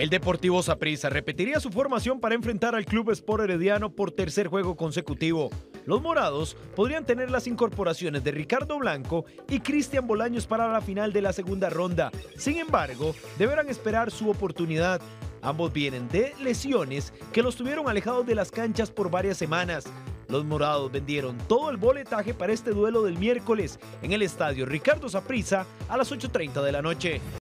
El Deportivo Saprissa repetiría su formación para enfrentar al Club Sport Herediano por tercer juego consecutivo. Los morados podrían tener las incorporaciones de Ricardo Blanco y Cristian Bolaños para la final de la segunda ronda. Sin embargo, deberán esperar su oportunidad. Ambos vienen de lesiones que los tuvieron alejados de las canchas por varias semanas. Los morados vendieron todo el boletaje para este duelo del miércoles en el estadio Ricardo Saprissa a las 8:30 de la noche.